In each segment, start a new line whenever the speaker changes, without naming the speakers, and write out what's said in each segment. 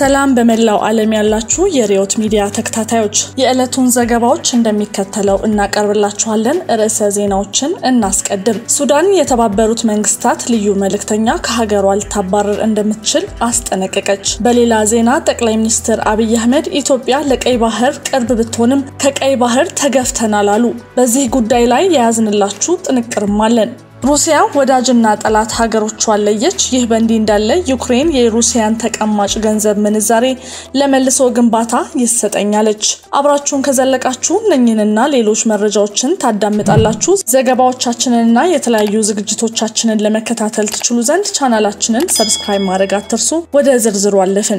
ሰላም በመላው ዓለም ያላችሁ የሪዮት ሚዲያ ተከታታዮች የዕለቱን ዘገባዎች እንደሚከተለው እናቀርብላችኋለን። ርዕሰ ዜናዎችን እናስቀድም። ሱዳን የተባበሩት መንግስታት ልዩ መልእክተኛ ከሀገሯ ልታባረር እንደምትችል አስጠነቀቀች። በሌላ ዜና ጠቅላይ ሚኒስትር አብይ አህመድ ኢትዮጵያ ለቀይ ባህር ቅርብ ብትሆንም ከቀይ ባህር ተገፍተናል አሉ። በዚህ ጉዳይ ላይ ያዝንላችሁ ጥንቅርም አለን። ሩሲያ ወዳጅና ጠላት ሀገሮቿን ለየች። ይህ በእንዲህ እንዳለ ዩክሬን የሩሲያን ተቀማጭ ገንዘብ ምንዛሬ ለመልሶ ግንባታ ይሰጠኛለች። አብራችሁን ከዘለቃችሁ እነኝንና ሌሎች መረጃዎችን ታዳምጣላችሁ። ዘገባዎቻችንንና የተለያዩ ዝግጅቶቻችንን ለመከታተል ትችሉ ዘንድ ቻናላችንን ሰብስክራይብ ማድረግ አትርሱ። ወደ ዝርዝሩ አለፍን።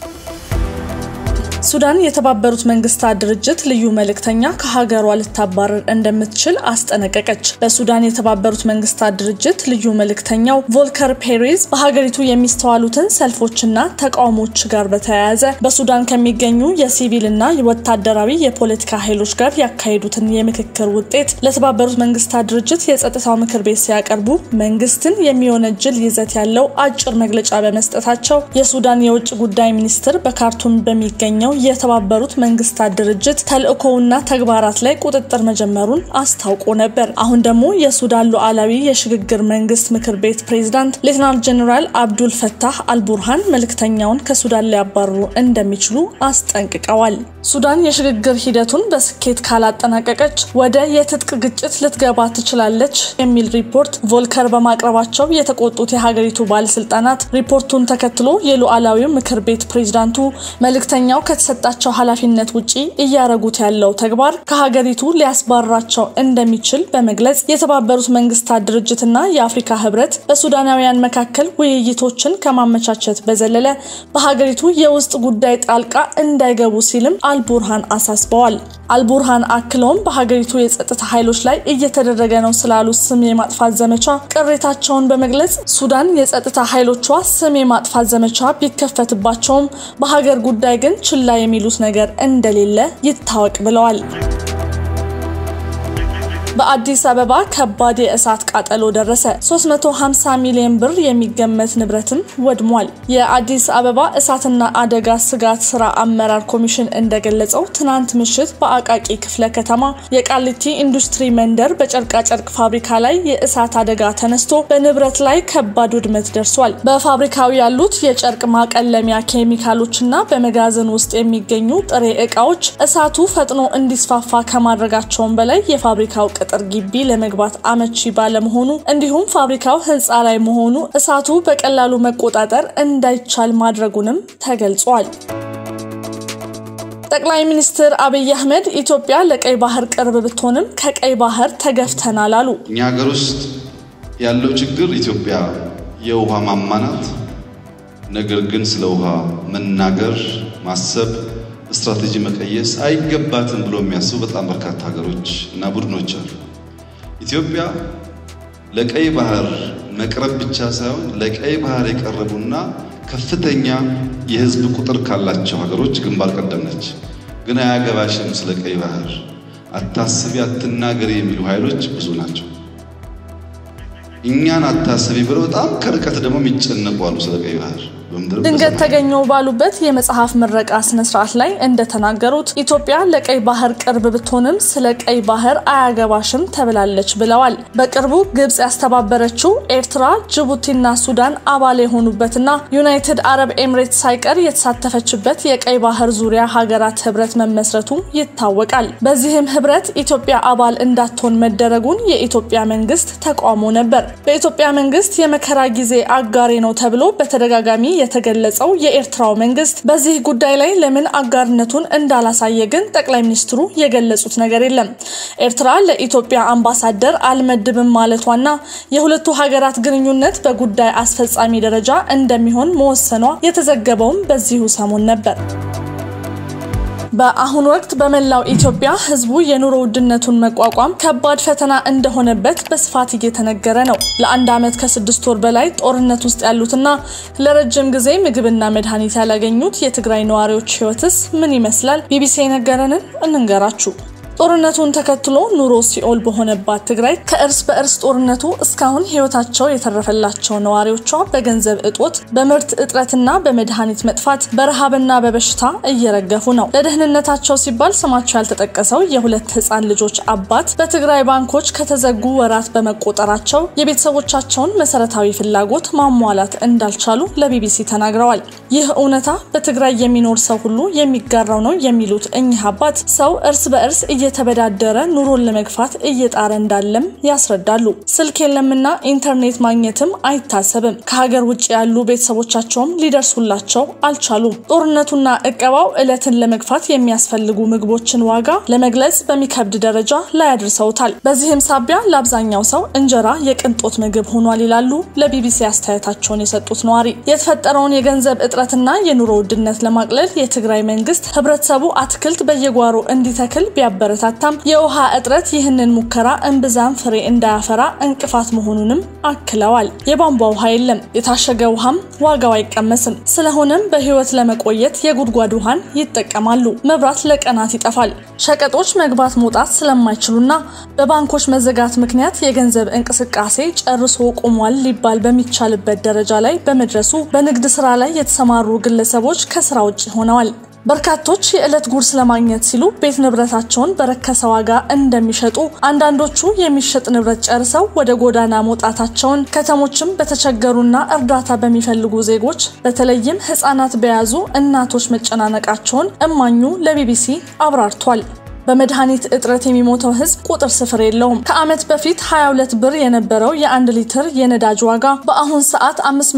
ሱዳን የተባበሩት መንግስታት ድርጅት ልዩ መልእክተኛ ከሀገሯ ልታባረር እንደምትችል አስጠነቀቀች። በሱዳን የተባበሩት መንግስታት ድርጅት ልዩ መልእክተኛው ቮልከር ፔሬዝ በሀገሪቱ የሚስተዋሉትን ሰልፎችና ተቃውሞች ጋር በተያያዘ በሱዳን ከሚገኙ የሲቪልና የወታደራዊ የፖለቲካ ኃይሎች ጋር ያካሄዱትን የምክክር ውጤት ለተባበሩት መንግስታት ድርጅት የጸጥታው ምክር ቤት ሲያቀርቡ መንግስትን የሚወነጅል ይዘት ያለው አጭር መግለጫ በመስጠታቸው የሱዳን የውጭ ጉዳይ ሚኒስትር በካርቱም በሚገኘው የተባበሩት መንግስታት ድርጅት ተልእኮውና ተግባራት ላይ ቁጥጥር መጀመሩን አስታውቆ ነበር። አሁን ደግሞ የሱዳን ሉዓላዊ የሽግግር መንግስት ምክር ቤት ፕሬዝዳንት ሌተናንት ጀነራል አብዱል ፈታህ አልቡርሃን መልእክተኛውን ከሱዳን ሊያባርሩ እንደሚችሉ አስጠንቅቀዋል። ሱዳን የሽግግር ሂደቱን በስኬት ካላጠናቀቀች ወደ የትጥቅ ግጭት ልትገባ ትችላለች የሚል ሪፖርት ቮልከር በማቅረባቸው የተቆጡት የሀገሪቱ ባለስልጣናት ሪፖርቱን ተከትሎ የሉዓላዊው ምክር ቤት ፕሬዝዳንቱ መልእክተኛው ከተሰጣቸው ኃላፊነት ውጪ እያረጉት ያለው ተግባር ከሀገሪቱ ሊያስባራቸው እንደሚችል በመግለጽ የተባበሩት መንግስታት ድርጅትና የአፍሪካ ህብረት በሱዳናውያን መካከል ውይይቶችን ከማመቻቸት በዘለለ በሀገሪቱ የውስጥ ጉዳይ ጣልቃ እንዳይገቡ ሲልም አልቡርሃን አሳስበዋል። አልቡርሃን አክለውም በሀገሪቱ የጸጥታ ኃይሎች ላይ እየተደረገ ነው ስላሉ ስም የማጥፋት ዘመቻ ቅሬታቸውን በመግለጽ ሱዳን የጸጥታ ኃይሎቿ ስም የማጥፋት ዘመቻ ቢከፈትባቸውም በሀገር ጉዳይ ግን ችላ የሚሉት ነገር እንደሌለ ይታወቅ ብለዋል። በአዲስ አበባ ከባድ የእሳት ቃጠሎ ደረሰ። 350 ሚሊዮን ብር የሚገመት ንብረትም ወድሟል። የአዲስ አበባ እሳትና አደጋ ስጋት ስራ አመራር ኮሚሽን እንደገለጸው ትናንት ምሽት በአቃቂ ክፍለ ከተማ የቃሊቲ ኢንዱስትሪ መንደር በጨርቃ ጨርቅ ፋብሪካ ላይ የእሳት አደጋ ተነስቶ በንብረት ላይ ከባድ ውድመት ደርሷል። በፋብሪካው ያሉት የጨርቅ ማቀለሚያ ኬሚካሎችና በመጋዘን ውስጥ የሚገኙ ጥሬ ዕቃዎች እሳቱ ፈጥኖ እንዲስፋፋ ከማድረጋቸውም በላይ የፋብሪካው ቅጥር ግቢ ለመግባት አመቺ ባለመሆኑ እንዲሁም ፋብሪካው ህንጻ ላይ መሆኑ እሳቱ በቀላሉ መቆጣጠር እንዳይቻል ማድረጉንም ተገልጿል። ጠቅላይ ሚኒስትር አብይ አህመድ ኢትዮጵያ ለቀይ ባህር ቅርብ ብትሆንም ከቀይ ባህር ተገፍተናል አሉ።
እኛ ሀገር ውስጥ ያለው ችግር ኢትዮጵያ የውሃ ማማ ናት። ነገር ግን ስለ ውሃ መናገር፣ ማሰብ፣ ስትራቴጂ መቀየስ አይገባትም ብሎ የሚያስቡ በጣም በርካታ ሀገሮች እና ቡድኖች አሉ። ኢትዮጵያ ለቀይ ባህር መቅረብ ብቻ ሳይሆን ለቀይ ባህር የቀረቡና ከፍተኛ የህዝብ ቁጥር ካላቸው ሀገሮች ግንባር ቀደም ነች። ግን አያገባሽም ስለ ቀይ ባህር አታስቢ አትናገሪ የሚሉ ኃይሎች ብዙ ናቸው። እኛን አታስቢ ብለው በጣም ከርቀት ደግሞ የሚጨነቁ አሉ ስለ ቀይ ባህር።
ድንገት ተገኘው ባሉበት የመጽሐፍ ምረቃ ስነ ስርዓት ላይ እንደተናገሩት ኢትዮጵያ ለቀይ ባህር ቅርብ ብትሆንም ስለ ቀይ ባህር አያገባሽም ተብላለች ብለዋል። በቅርቡ ግብጽ ያስተባበረችው ኤርትራ፣ ጅቡቲና ሱዳን አባል የሆኑበትና ዩናይትድ አረብ ኤሚሬትስ ሳይቀር የተሳተፈችበት የቀይ ባህር ዙሪያ ሀገራት ህብረት መመስረቱ ይታወቃል። በዚህም ህብረት ኢትዮጵያ አባል እንዳትሆን መደረጉን የኢትዮጵያ መንግስት ተቃውሞ ነበር። በኢትዮጵያ መንግስት የመከራ ጊዜ አጋሪ ነው ተብሎ በተደጋጋሚ የተገለጸው የኤርትራው መንግስት በዚህ ጉዳይ ላይ ለምን አጋርነቱን እንዳላሳየ ግን ጠቅላይ ሚኒስትሩ የገለጹት ነገር የለም። ኤርትራ ለኢትዮጵያ አምባሳደር አልመድብም ማለቷና የሁለቱ ሀገራት ግንኙነት በጉዳይ አስፈጻሚ ደረጃ እንደሚሆን መወሰኗ የተዘገበው በዚሁ ሰሞን ነበር። በአሁን ወቅት በመላው ኢትዮጵያ ህዝቡ የኑሮ ውድነቱን መቋቋም ከባድ ፈተና እንደሆነበት በስፋት እየተነገረ ነው። ለአንድ አመት ከ6 ወር በላይ ጦርነት ውስጥ ያሉትና ለረጅም ጊዜ ምግብና መድኃኒት ያላገኙት የትግራይ ነዋሪዎች ህይወትስ ምን ይመስላል? ቢቢሲ ነገረንን እንንገራችሁ። ጦርነቱን ተከትሎ ኑሮ ሲኦል በሆነባት ትግራይ ከእርስ በእርስ ጦርነቱ እስካሁን ህይወታቸው የተረፈላቸው ነዋሪዎቿ በገንዘብ እጦት በምርት እጥረትና በመድኃኒት መጥፋት በረሃብና በበሽታ እየረገፉ ነው። ለደህንነታቸው ሲባል ስማቸው ያልተጠቀሰው የሁለት ህፃን ልጆች አባት በትግራይ ባንኮች ከተዘጉ ወራት በመቆጠራቸው የቤተሰቦቻቸውን መሰረታዊ ፍላጎት ማሟላት እንዳልቻሉ ለቢቢሲ ተናግረዋል። ይህ እውነታ በትግራይ የሚኖር ሰው ሁሉ የሚጋራው ነው የሚሉት እኚህ አባት ሰው እርስ በእርስ እየተበዳደረ ኑሮን ለመግፋት እየጣረ እንዳለም ያስረዳሉ። ስልክ የለምና ኢንተርኔት ማግኘትም አይታሰብም። ከሀገር ውጭ ያሉ ቤተሰቦቻቸውም ሊደርሱላቸው አልቻሉም። ጦርነቱና እቀባው እለትን ለመግፋት የሚያስፈልጉ ምግቦችን ዋጋ ለመግለጽ በሚከብድ ደረጃ ላይ አድርሰውታል። በዚህም ሳቢያ ለአብዛኛው ሰው እንጀራ የቅንጦት ምግብ ሆኗል ይላሉ ለቢቢሲ አስተያየታቸውን የሰጡት ነዋሪ። የተፈጠረውን የገንዘብ እጥረትና የኑሮ ውድነት ለማቅለል የትግራይ መንግስት ህብረተሰቡ አትክልት በየጓሮ እንዲተክል ቢያበረታታም የውሃ እጥረት ይህንን ሙከራ እንብዛም ፍሬ እንዳያፈራ እንቅፋት መሆኑንም አክለዋል። የቧንቧ ውሃ የለም፣ የታሸገ ውሃም ዋጋው አይቀመስም። ስለሆነም በህይወት ለመቆየት የጉድጓድ ውሃን ይጠቀማሉ። መብራት ለቀናት ይጠፋል። ሸቀጦች መግባት መውጣት ስለማይችሉና በባንኮች መዘጋት ምክንያት የገንዘብ እንቅስቃሴ ጨርሶ ቆሟል ሊባል በሚቻልበት ደረጃ ላይ በመድረሱ በንግድ ስራ ላይ የተሰማሩ ግለሰቦች ከስራ ውጭ ሆነዋል። በርካቶች የዕለት ጉርስ ለማግኘት ሲሉ ቤት ንብረታቸውን በረከሰ ዋጋ እንደሚሸጡ፣ አንዳንዶቹ የሚሸጥ ንብረት ጨርሰው ወደ ጎዳና መውጣታቸውን፣ ከተሞችም በተቸገሩና እርዳታ በሚፈልጉ ዜጎች በተለይም ህፃናት በያዙ እናቶች መጨናነቃቸውን እማኙ ለቢቢሲ አብራርቷል። በመድኃኒት እጥረት የሚሞተው ህዝብ ቁጥር ስፍር የለውም። ከዓመት በፊት 22 ብር የነበረው የ1 ሊትር የነዳጅ ዋጋ በአሁን ሰዓት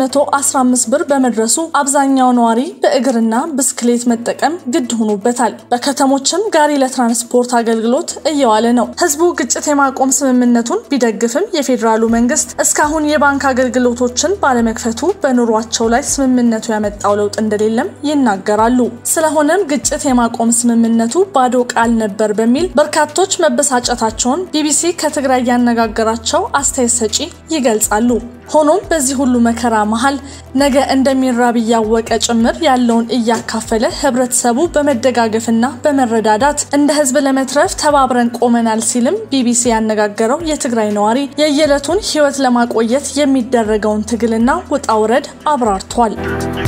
515 ብር በመድረሱ አብዛኛው ነዋሪ በእግርና ብስክሌት መጠቀም ግድ ሆኖበታል። በከተሞችም ጋሪ ለትራንስፖርት አገልግሎት እየዋለ ነው። ህዝቡ ግጭት የማቆም ስምምነቱን ቢደግፍም የፌደራሉ መንግስት እስካሁን የባንክ አገልግሎቶችን ባለመክፈቱ በኑሯቸው ላይ ስምምነቱ ያመጣው ለውጥ እንደሌለም ይናገራሉ። ስለሆነም ግጭት የማቆም ስምምነቱ ባዶ ቃል ነበር በሚል በርካቶች መበሳጨታቸውን ቢቢሲ ከትግራይ ያነጋገራቸው አስተያየት ሰጪ ይገልጻሉ። ሆኖም በዚህ ሁሉ መከራ መሃል ነገ እንደሚራብ ያወቀ ጭምር ያለውን እያካፈለ ህብረተሰቡ በመደጋገፍና በመረዳዳት እንደ ህዝብ ለመትረፍ ተባብረን ቆመናል ሲልም ቢቢሲ ያነጋገረው የትግራይ ነዋሪ የየለቱን ህይወት ለማቆየት የሚደረገውን ትግልና ውጣውረድ አብራርቷል።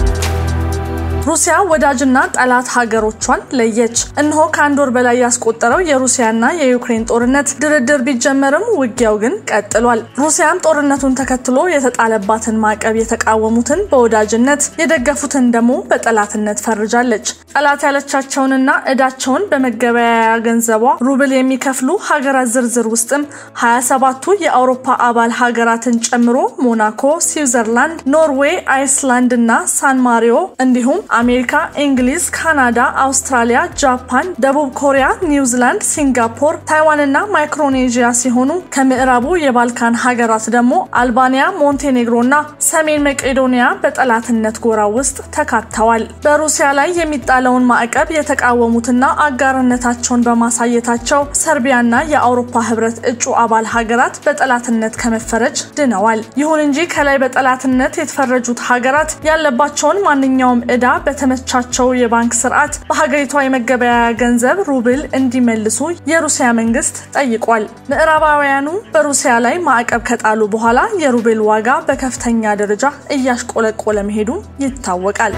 ሩሲያ ወዳጅና ጠላት ሀገሮቿን ለየች። እነሆ ከአንድ ወር በላይ ያስቆጠረው የሩሲያና የዩክሬን ጦርነት ድርድር ቢጀመርም ውጊያው ግን ቀጥሏል። ሩሲያን ጦርነቱን ተከትሎ የተጣለባትን ማዕቀብ የተቃወሙትን በወዳጅነት የደገፉትን ደግሞ በጠላትነት ፈርጃለች። ጠላት ያለቻቸውንና እዳቸውን በመገበያያ ገንዘቧ ሩብል የሚከፍሉ ሀገራት ዝርዝር ውስጥም 27ቱ የአውሮፓ አባል ሀገራትን ጨምሮ ሞናኮ፣ ስዊዘርላንድ፣ ኖርዌይ፣ አይስላንድ እና ሳን ማሪዮ እንዲሁም አሜሪካ፣ እንግሊዝ፣ ካናዳ፣ አውስትራሊያ፣ ጃፓን፣ ደቡብ ኮሪያ፣ ኒውዚላንድ፣ ሲንጋፖር፣ ታይዋን እና ማይክሮኔዥያ ሲሆኑ ከምዕራቡ የባልካን ሀገራት ደግሞ አልባኒያ፣ ሞንቴኔግሮ እና ሰሜን መቄዶኒያ በጠላትነት ጎራ ውስጥ ተካተዋል። በሩሲያ ላይ የሚጣለውን ማዕቀብ የተቃወሙትና አጋርነታቸውን በማሳየታቸው ሰርቢያና የአውሮፓ ህብረት እጩ አባል ሀገራት በጠላትነት ከመፈረጅ ድነዋል። ይሁን እንጂ ከላይ በጠላትነት የተፈረጁት ሀገራት ያለባቸውን ማንኛውም እዳ በተመቻቸው የባንክ ስርዓት በሀገሪቷ የመገበያያ ገንዘብ ሩብል እንዲመልሱ የሩሲያ መንግስት ጠይቋል። ምዕራባውያኑ በሩሲያ ላይ ማዕቀብ ከጣሉ በኋላ የሩብል ዋጋ በከፍተኛ ደረጃ እያሽቆለቆለ መሄዱ ይታወቃል።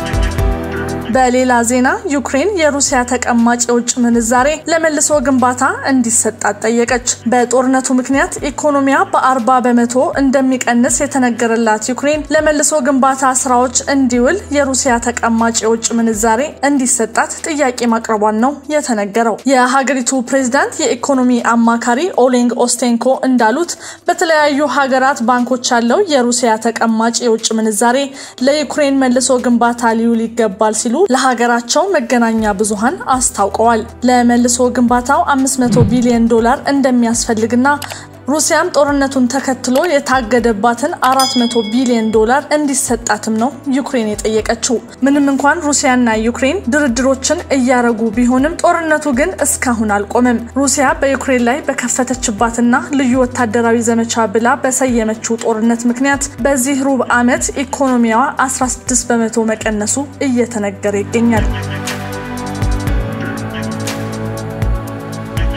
በሌላ ዜና ዩክሬን የሩሲያ ተቀማጭ የውጭ ምንዛሬ ለመልሶ ግንባታ እንዲሰጣት ጠየቀች። በጦርነቱ ምክንያት ኢኮኖሚያ በ40% እንደሚቀንስ የተነገረላት ዩክሬን ለመልሶ ግንባታ ስራዎች እንዲውል የሩሲያ ተቀማጭ የውጭ ምንዛሬ እንዲሰጣት ጥያቄ ማቅረቧን ነው የተነገረው። የሀገሪቱ ፕሬዝዳንት የኢኮኖሚ አማካሪ ኦሌንግ ኦስቴንኮ እንዳሉት በተለያዩ ሀገራት ባንኮች ያለው የሩሲያ ተቀማጭ የውጭ ምንዛሬ ለዩክሬን መልሶ ግንባታ ሊውል ይገባል ሲሉ ለሀገራቸው መገናኛ ብዙሃን አስታውቀዋል። ለመልሶ ግንባታው $500 ቢሊዮን እንደሚያስፈልግና ሩሲያም ጦርነቱን ተከትሎ የታገደባትን $400 ቢሊዮን እንዲሰጣትም ነው ዩክሬን የጠየቀችው። ምንም እንኳን ሩሲያና ዩክሬን ድርድሮችን እያረጉ ቢሆንም ጦርነቱ ግን እስካሁን አልቆመም። ሩሲያ በዩክሬን ላይ በከፈተችባትና ልዩ ወታደራዊ ዘመቻ ብላ በሰየመችው ጦርነት ምክንያት በዚህ ሩብ ዓመት ኢኮኖሚዋ 16% መቀነሱ እየተነገረ ይገኛል።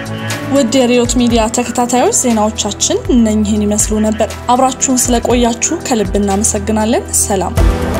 ውድ የሪዮት ሚዲያ ተከታታዮች ዜናዎቻችን እነኚህን ይመስሉ ነበር። አብራችሁን ስለቆያችሁ ከልብ እናመሰግናለን። ሰላም